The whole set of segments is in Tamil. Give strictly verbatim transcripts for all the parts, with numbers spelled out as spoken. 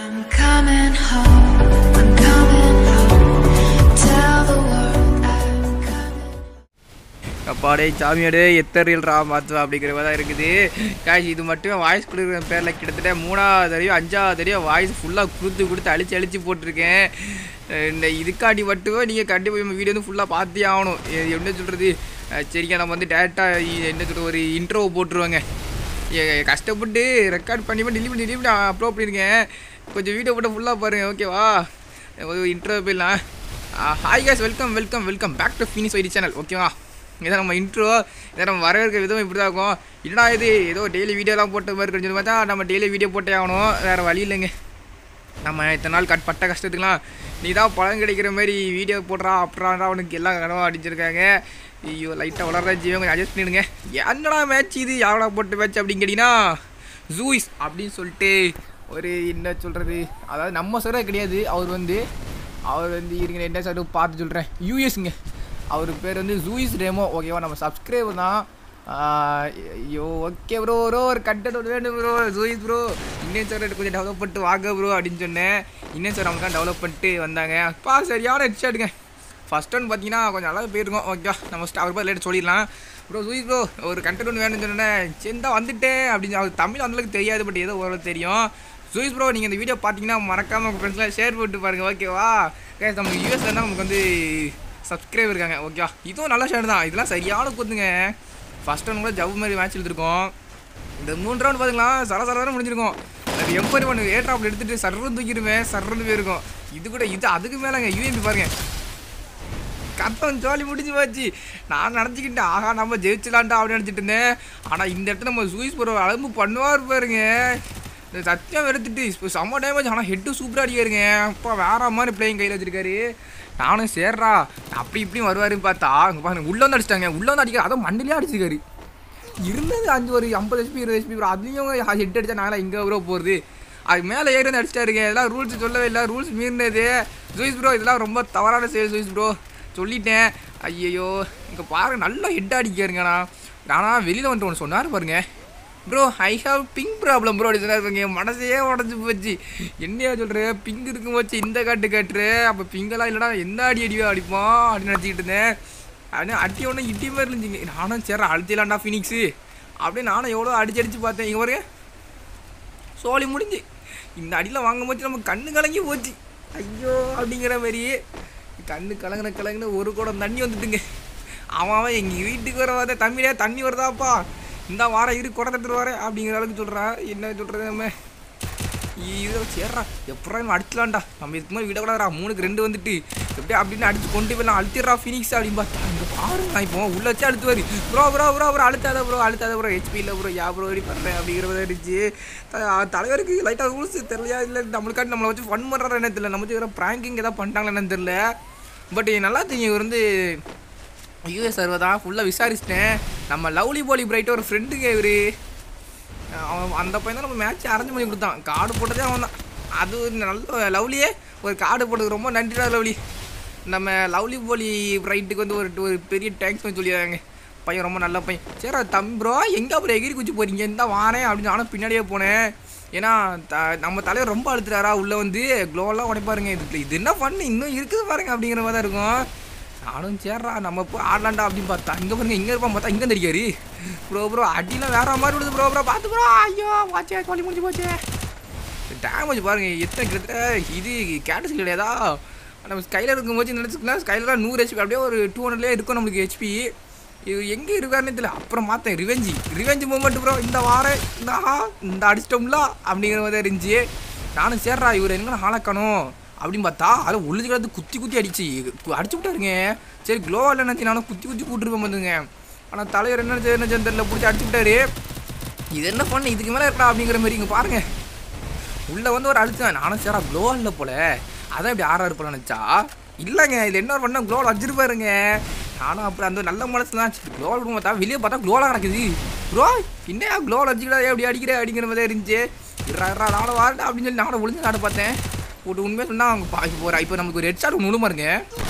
I'm coming home, I'm coming home, tell the world I'm coming. அப்பாடே சாமியாடே எத்தரியல் ரா மாத்துவா அப்படிங்கிற மாதிரி தான் இருக்குது காய்ச்சி. இது மட்டுமே வாய்ஸ் கொடுக்குற பேரில் கிட்டத்தட்ட மூணாவது தடவையோ அஞ்சாவது தடவையோ வாய்ஸ் ஃபுல்லாக கொடுத்து கொடுத்து அழிச்சு அழிச்சு போட்டிருக்கேன். இந்த இதுக்காண்டி மட்டுமே நீங்கள் கண்டிப்பாக நம்ம வீடியோ வந்து ஃபுல்லாக பார்த்தே ஆகணும். என்ன சொல்கிறது, சரிங்க நம்ம வந்து டேரெக்டாக என்ன சொல்கிறது ஒரு இன்ட்ரோ போட்டுருவாங்க. கஷ்டப்பட்டு ரெக்கார்ட் பண்ணி பண்ணி டெலிவரி டெலிவரி அப்லோட் பண்ணியிருக்கேன். கொஞ்சம் வீடியோ போட்டு ஃபுல்லாக பாருங்கள், ஓகேவா? ஒரு இன்ட்ரோ போயிடலாம். Hi guys, welcome welcome welcome back to B N X Y T channel, ஓகேவா? இதை நம்ம இன்ட்ரோ இதை நம்ம வரவேற்கிற விதம் இப்படி தான் இருக்கும். என்னடா இது ஏதோ டெய்லி வீடியோலாம் போட்ட மாதிரி இருக்குன்னு பார்த்தா நம்ம டெய்லி வீடியோ போட்டே ஆகணும், வேறு வழி இல்லைங்க. நம்ம இத்தனை நாள் கட் பட்ட கஷ்டத்துக்குலாம் நீ தான் பழம் கிடைக்கிற மாதிரி வீடியோ போடுறா அப்புறம் அவனுக்கு எல்லாம் கனவாக அடிச்சிருக்காங்க. ஐயோ லைட்டாக வளர்ற ஜீவன் கொஞ்சம் அட்ஜஸ்ட் பண்ணிடுங்க. என்னடா மேட்ச் இது, யாவடா போட்ட மேட்ச் அப்படின்னு கேட்டிங்கன்னா ஜூஸ் அப்படின்னு சொல்லிட்டு ஒரு என்ன சொல்கிறது, அதாவது நம்ம சர்வர் கிடையாது. அவர் வந்து அவர் வந்து இருங்க என்ன சர்வர் பார்த்து சொல்கிறேன், யூஎஸ்ங்க. அவர் பேர் வந்து ஜூஸ் ரெமோ, ஓகேவா? நம்ம சப்ஸ்கிரைபர் தான். ஐயோ ஓகே ப்ரோ ப்ரோ ஒரு கண்டென்ட் வேணும் ப்ரோ ஜூஸ் ப்ரோ, இன்னும் சார் கொஞ்சம் டெவலப் பண்ணிட்டு வாங்க ப்ரோ அப்படின்னு சொன்னேன். இன்னும் சார் அவங்க தான் டெவலப் பண்ணிட்டு வந்தாங்க. அப்பா சரியான ஹெட்ஷாட்டுங்க. ஃபஸ்ட் ஒன் பார்த்தீங்கன்னா கொஞ்சம் நல்லா போயிருக்கோம், ஓகேவா? நம்ம அவர் பார்த்து லேட்டு சொல்லிடலாம். ப்ரோ ஜூஸ் ப்ரோ ஒரு கண்டென்ட் ஒன்று வேணும்னு சொன்னேன். சரி தான் வந்துட்டேன் அப்படின்னு. அவர் தமிழ் அந்தளவுக்கு தெரியாது, பட் ஏதோ ஓரளவு தெரியும். ஜூஸ் ப்ரோ நீங்கள் இந்த வீடியோ பார்த்தீங்கன்னா மறக்காமல் உங்கள் ஃப்ரெண்ட்ஸ்லாம் ஷேர் பண்ணிட்டு பாருங்கள், ஓகேவா? கேஸ் நமக்கு யூஎஸ்ல இருந்தால் நமக்கு வந்து சப்ஸ்கிரைபர் இருக்காங்க, ஓகேவா? இதுவும் நல்ல ஷேர் தான். இதெல்லாம் சரியான கொடுத்துங்க. ஃபஸ்ட் ஒன் கூட ஜவ் மாதிரி மேட்ச் எடுத்துருக்கோம். இந்த மூணு ரவுண்ட் பார்த்தீங்களா சர சரன்னு முடிஞ்சிருக்கும். அது எம்பரி ஒன்று ஏ ட்ராப்பில் எடுத்துகிட்டு சர்றன்னு தூக்கிடுவேன், சர்றன்னு போயிருக்கும். இது கூட இது அதுக்கு மேலேங்க யூஎம்பி பாருங்கள், கத்தம் ஜாலி முடிஞ்சு போச்சு. நான் நினச்சிக்கிட்டேன் ஆகா நம்ம ஜெயிச்சலான்ட்டா அப்படின்னு நினச்சிட்டு இருந்தேன். ஆனால் இந்த இடத்துல நம்ம ஜூஸ் போகிற அளவு பண்ணுவார் பாருங்க. இந்த சத்தியம் எடுத்துட்டு இப்போ செம்ம டேமேஜ். ஆனால் ஹெட்டு சூப்பராக அடிக்காருங்க. அப்பா வேற மாதிரி பிளேயிங் கையில் வச்சிருக்காரு. நானும் சேர்றா அப்படி இப்படியும் வருவாருன்னு பார்த்தா அங்கே பாருங்க உள்ளே வந்து அடிச்சிட்டாங்க. உள்ளே வந்து அடிக்கிற அதுவும் மண்டிலே அடிச்சிருக்காரு. இருந்தது அஞ்சு ஒரு ஐம்பது ஹெச்பி இருபது ஹெச்பி அதுலேயும் ஹெட் அடித்தா நாங்களாம் இங்கே ப்ரோ போகிறது. அது மேலே ஏறி வந்து அடிச்சிட்டாருங்க. இதெல்லாம் ரூல்ஸ் சொல்லவே இல்லை, ரூல்ஸ் மீறினது. ஜூஸ் ப்ரோ இதெல்லாம் ரொம்ப தவறான செயல் ஜூஸ் ப்ரோ, சொல்லிட்டேன். ஐயோ இங்கே பாருங்க நல்லா ஹெட் அடிக்காருங்கண்ணா. ஆனால் வெளியில் வந்துட்டு ஒன்று சொன்னார் பாருங்க, bro I have pink problem bro அப்படி சொன்னார் பாருங்க. மனசையே உடஞ்சி போச்சு. என்னையா சொல்கிறேன், பிங்க் இருக்கும் போச்சு இந்த காட்டு காட்டுரு. அப்போ பிங்கெல்லாம் இல்லைனா எந்த அடி அடியோ அடிப்போம் அப்படின்னு நினச்சிக்கிட்டு இருந்தேன். அப்படின்னு அடி ஒன்று இட்டி மாதிரி இருந்துச்சிங்க. நானும் சரி அழுத்திலாண்டா ஃபினிக்ஸு அப்படின்னு நானும் எவ்வளோ அடிச்சு அடிச்சு பார்த்தேன். இங்கே பாருங்க சோழி முடிஞ்சு. இந்த அடியில் வாங்கும் போச்சு நம்ம கண்ணு கலங்கி போச்சு. ஐயோ அப்படிங்கிற மாதிரி கண்ணு கலங்கின கலங்கின ஒரு குடம் தண்ணி வந்துட்டுங்க. அவன் அவன் எங்கள் வீட்டுக்கு வர வாத தம்பியே தண்ணி வருதாப்பா இந்த வாரம் இரு குடம் தட்டுட்டு வரேன் அப்படிங்கிற அளவுக்கு சொல்கிறா. என்ன சொல்கிறது நம்ம இதை சேர்றா எப்படா நம்ம அடிச்சலான்டா. நம்ம இதுக்கு மாதிரி விடக்கூடாதா, மூணுக்கு ரெண்டு வந்துட்டு எப்படியா அப்படின்னு அடிச்சு கொண்டு போய் நான் அழுத்திடுறா ஃபினிக்ஸ் அப்படின்னு பார்த்தா இங்கே பாருங்க. நான் இப்போ உள்ள வச்சு அழுத்துவார். ப்ரோ ப்ரோ ப்ரோ ப்ரோ அழுத்தாத ப்ரோ அழுத்தாத ப்ரோ ஹெச்பி இல்லை ப்ரோ யா ப்ரோ ரெடி பண்ணுறேன் அப்படிங்கிறத இருந்துச்சு. தலைவருக்கு லைட்டாக ரூல்ஸ் தெரியலையா இல்லை நம்மளுக்காட்டி நம்மளை வச்சு ஃபன் பண்ணுறாரு என்ன தெரியல. நம்ம வச்சு ப்ராங்கிங் எதாவது பண்ணிட்டாங்களா என்னன்னு தெரில. பட் நல்லா தெரியும் இவர் வந்து யூஎஸ் சர்வர் தான். ஃபுல்லாக விசாரிச்சிட்டேன். நம்ம லவ்லி போலி பிரைட்டு ஒரு ஃப்ரெண்டுங்க இவர். அவன் அந்த பையன் தான் நம்ம மேட்ச் அரேஞ்ச் பண்ணி கொடுத்தான். கார்டு போட்டதே அவன் தான். அது நல்ல லவ்லியே ஒரு கார்டு போட்டதுக்கு ரொம்ப நன்றிடா லவ்லி. நம்ம லவ்லி போலி பிரைட்டுக்கு வந்து ஒரு ஒரு பெரிய டேங்க்ஸ் பண்ணி சொல்லிடுறாங்க. பையன் ரொம்ப நல்ல பையன். சரி தம்பி ப்ரோ எங்கே அப்புறம் எகிரி குச்சி போகிறீங்க இந்த வானேன் அப்படின்னு நானும் பின்னாடியே போனேன். ஏன்னா த நம்ம தலைவர் ரொம்ப அழுத்துறாரா உள்ளே வந்து க்ளோவெல்லாம் உடைப்பாருங்க. இது இது என்ன பண்ணு இன்னும் இருக்குது பாருங்க அப்படிங்கிற மாதிரி தான் இருக்கும். நானும் சேர்றா நம்ம போய் ஆடலாண்டா அப்படின்னு பார்த்தா இங்கே பாருங்க இங்கே இருப்பான் பார்த்தா இங்கே தெரியாரு. ப்ரோ ப்ரோ அடிலாம் வேற மாதிரி விடுது ப்ரோ ப்ரோ பார்த்து ப்ரோ. ஐயோ வாச்சே சொல்லி முடிஞ்சு போச்சே. டேமேஜ் பாருங்கள் எத்தனை கிட்டத்தட்ட இது கேட்டஸ் கிடையாதா. நம்ம ஸ்கைலர் இருக்கும் போது நினச்சிக்கலாம் ஸ்கைலராக நூறு ஹெச்பி அப்படியே ஒரு டூ ஹண்ட்ரட்லேயே இருக்கும் நம்மளுக்கு ஹெச்பி. இது எங்கே இருக்காருன்னு தெரியல. அப்புறம் பார்த்தேன் ரிவெஞ்சி ரிவெஞ்சி மூமெண்ட் ப்ரோ இந்த வாரம் இந்த ஆஹா இந்த அடிச்சிட்டோம்ல அப்படிங்கிற மாதிரி இருந்துச்சு. நானும் சேர்றா இவர் எங்கே ஆளக்கணும் அப்படின்னு பார்த்தா அதை ஒழுதுக்கிறது குத்தி குத்தி அடிச்சு அடிச்சு விட்டாருங்க. சரி க்ளோவால் நினச்சி நானும் குத்தி குத்தி கூட்டிருப்பேன் வந்துங்க. ஆனால் தலைவர் என்ன என்ன தெரியல பிடிச்சி அடிச்சு விட்டாரு. இது என்ன பண்ணு இதுக்கு மேலே இருக்கா அப்படிங்கிற மாதிரி இங்கே பாருங்கள் உள்ளே வந்து ஒரு அடிச்சேன். நானும் சேரா க்ளோவாலில் போல அதான் இப்படி ஆறாறு போல நினச்சா இல்லைங்க. இது என்ன பண்ணால் க்ளோவால் வச்சிருப்பாருங்க. நானும் அப்புறம் அந்த நல்ல மனசு தான் க்ளோவால் பார்த்தா வெளியே பார்த்தா க்ளோவால் கிடக்குது. ப்ரோ என்னையா க்ளோவால் வச்சுக்கிட்டா எப்படி அடிக்கிற அப்படிங்கிற மாதிரி இருந்துச்சு. இரா இரா நானும் வாரட்டா அப்படின்னு சொல்லி நானும் ஒளிஞ்சு நாடு பார்த்தேன். ஒரு உண்மையாக சொன்னால் அவங்க பாக்கி போகிறா. இப்போ நமக்கு ஒரு ஹெட் ஷாட் ஒன்று முழுமாருங்க.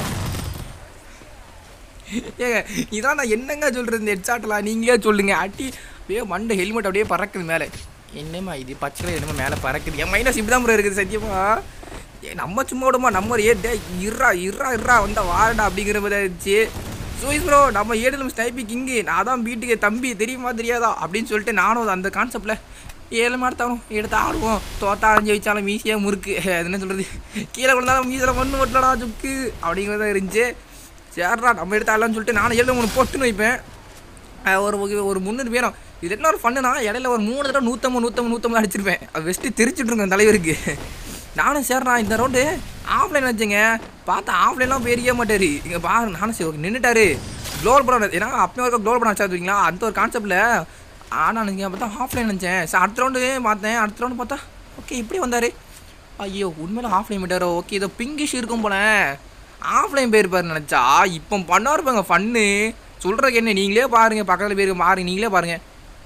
ஏங்க இதான் நான் என்னங்க சொல்கிறது இந்த ஹெட் ஷாட்டெலாம் நீங்களே சொல்லுங்கள். அட்டி அப்படியே மண்டை ஹெல்மெட் அப்படியே பறக்குது மேலே. என்னம்மா இது பச்சையில் என்னமோ மேலே பறக்குது என் மைனஸ் இப்படி தான் ப்ரோ இருக்குது சத்தியமா. ஏ நம்ம சும்மா விடுமா நம்ம ஏ டே இறா இறா இறா வந்த வாரடா அப்படிங்கிற மாதிரி ஆயிடுச்சு. சூஸ் ப்ரோ நம்ம ஏழு ஸ்னைப்பி கிங்கு நான் தான் வீட்டுக்கு தம்பி தெரியுமா தெரியாதா அப்படின்னு சொல்லிட்டு நானும் அந்த கான்செப்டில் ஏழு மாட்டாலும் எடுத்து ஆடுவோம். தோத்தா அஞ்சு வச்சாலும் மீசியாக முறுக்கு அது என்ன சொல்கிறது கீழே விழுந்தாலும் மீசில் மண்ணு ஓட்டலடா சுக்கு அப்படிங்கிறதா இருந்துச்சு. சேர்றா நம்ம எடுத்து ஆடலாம்னு சொல்லிட்டு நானும் ஏழு மூணு பொட்டுன்னு வைப்பேன். ஒரு ஒரு முந்நூறு பேரும் இது என்ன ஒரு ஃபண்ணுனா இடையில ஒரு மூணு தடவை நூற்றம்பது நூற்றம்பது நூற்றம்பது அடிச்சிருப்பேன். அது வெஸ்ட்டு தெரிச்சுட்ருக்கேன் தலைவருக்கு. நானும் சேர்றா இந்த ரவுண்டு ஆஃப்லைன் வச்சுங்க பார்த்தா ஆஃப்லைன்லாம் பெரிய மாட்டார் இங்கே பாருங்க. நானும் சரி ஓகே நின்றுட்டாரு க்ளோல் படம் ஏன்னா அப்போ இருக்க க்ளோல் படம் வச்சாதுங்களா அந்த ஒரு கான்செப்டில். ஆனால் நீங்கள் பார்த்தா ஆஃப்லைன் நினச்சேன். சார் அடுத்த ரவுண்டு பார்த்தேன். அடுத்த ரவுண்டு பார்த்தா ஓகே இப்படி வந்தார். ஐயோ உண்மையில ஆஃப்லைன் விட்டாரோ ஓகே இதோ பிங்கிஷ் இருக்கும் போல ஆஃப்லைன் போயிருப்பாரு நினச்சா. இப்போ பண்ணா இருப்பாங்க ஃபன்னு சொல்கிறக்கு என்ன நீங்களே பாருங்கள் பக்கத்தில் போயிருக்க மாறி நீங்களே பாருங்கள்.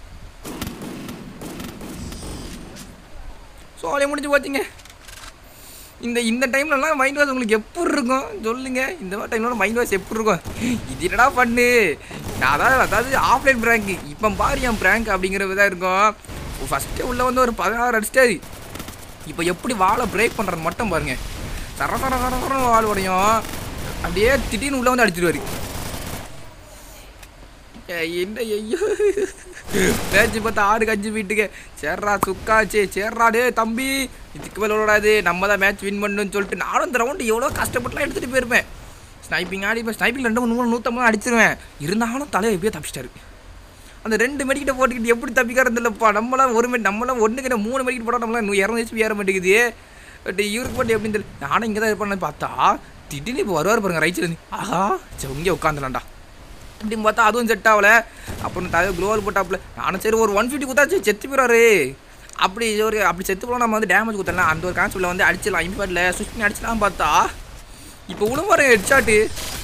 சோலையை முடிஞ்சு போச்சுங்க. இந்த இந்த டைம்லலாம் மைண்ட் வாஷ் உங்களுக்கு எப்படி இருக்கும் சொல்லுங்கள். இந்த டைம்ல மைண்ட் வாஷ் எப்படி இருக்கும் இது என்னடா பண்ணு அதாவது அதாவது ஆஃப்லைன் ப்ராங்க். இப்போ பாரு என் ப்ராங்க் அப்படிங்கிறது தான் இருக்கும். ஃபஸ்ட்டு உள்ளே வந்து ஒரு பதினாறு அடிச்சிட்டாரு. இப்போ எப்படி வாழை பிரேக் பண்ணுறது மட்டும் பாருங்கள். சர சர சர சர வால் உடையும் அப்படியே திடீர்னு உள்ளே வந்து அடிச்சிடுவார். என்ன ஐயோ மேட்ச்சு பார்த்தா ஆறு கஞ்சி வீட்டுக்கு சேர்றா சுக்காச்சு சேர்றா டே தம்பி இதுக்கு மேலே விடாது நம்ம தான் மேட்ச் வின் பண்ணணும்னு சொல்லிட்டு நானும் இந்த ரவுண்டு எவ்வளோ கஷ்டப்பட்டுலாம் எடுத்துகிட்டு போயிருப்பேன். ஸ்னைப்பிங் ஆடி இப்போ ஸ்னைப்பிங் ரெண்டு மூணு நூற்றம்பது அடிச்சிருவேன். இருந்தாலும் தலையை எப்படியோ தப்பிச்சிட்டாரு. அந்த ரெண்டு மெடிக்கிட்ட போட்டுக்கிட்டு எப்படி தப்பிக்கிறது இல்லைப்பா. நம்மளாம் ஒரு மெடி நம்மளாம் ஒன்று கிட்ட மூணு மெடிக்கிட்டு போட்டால் நம்மளாம் இரநூறு ஹெச்பி ஏற மாட்டேங்குது. பட் இவருக்கு போட்டு எப்படின்னு தெரியல. நானும் இங்கே தான் இருப்பேன்னு பார்த்தா திடீர்னு இப்போ வருவார் பாருங்க ரைட்லேருந்து. ஆஹா சரி இங்கே உட்காந்துலாம்டா அப்படின்னு பார்த்தா அதுவும் செட் ஆகலை. அப்புறம் தலை க்ளோவல் போட்டாப்புல நானும் சரி ஒரு ஒன் ஃபிஃப்டி குத்தாச்சு செத்து போயிடாரு. அப்படி ஒரு அப்படி செத்து போனால் நம்ம வந்து டேமேஜ் கொடுத்தலாம் அந்த ஒரு கான்செப்டில் வந்து அடிச்சிடலாம் இம்பாட்டில் சுவிச் பண்ணி அடிச்சிடலாம் பார்த்தா இப்போ உணவு ஹெட்ஷாட்டு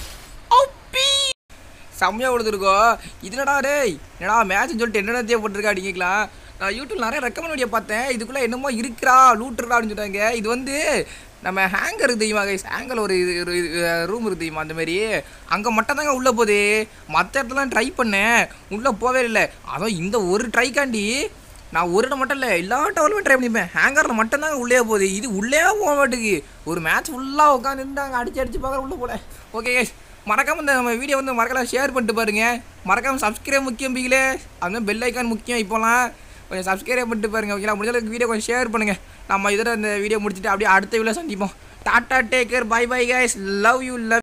செம்மையாக கொடுத்துருக்கோம். இதுனடா டே என்னடா மேட்ச்னு சொல்லிட்டு என்னென்ன தேவைப்பட்டிருக்கா அப்படிங்கலாம். நான் யூடியூப் நிறைய ரெக்கமெண்ட் வீடியோ பார்த்தேன். இதுக்குள்ளே என்னமோ இருக்கிறா லூட்டுருக்கா அப்படின்னு சொல்லிட்டாங்க. இது வந்து நம்ம ஹேங்கர் இருக்குது தெரியுமா கைஸ் ஹேங்கர் ஒரு இது ரூம் இருக்குது தெரியுமா அந்தமாரி அங்கே மட்டும் தாங்க உள்ளே போகுது. மற்ற இடத்துலாம் ட்ரை பண்ணேன் உள்ளே போவே இல்லை. அதுவும் இந்த ஒரு ட்ரைக்காண்டி நான் ஒரு இடம் மட்டும் இல்லை எல்லா டவலுமே ட்ரை பண்ணிப்பேன். ஹேங்கரில் மட்டும்தாங்க உள்ளே போகுது. இது உள்ளே போக மாட்டேங்குது. ஒரு மேட்ச் ஃபுல்லாக உட்காந்துருந்தாங்க அடிச்சு அடிச்சு பார்க்குற உள்ளே போல. ஓகே கைஸ் மறக்காமல் இந்த நம்ம வீடியோ வந்து மறக்கலாம் ஷேர் பண்ணிட்டு பாருங்கள். மறக்காமல் சப்ஸ்கிரைப் முக்கியம் பிகிலே அதுமாதிரி பெல் ஐக்கான் முக்கியம். இப்போலாம் கொஞ்சம் சப்ஸ்கிரைப் பண்ணிட்டு பாருங்கள் ஓகேங்களா. முடிஞ்சளவுக்கு வீடியோ கொஞ்சம் ஷேர் பண்ணுங்கள். நம்ம இதோட இந்த வீடியோ முடிச்சுட்டு அப்படியே அடுத்த வீடியோ சந்திப்போம். டாட்டா take care bye bye guys love you love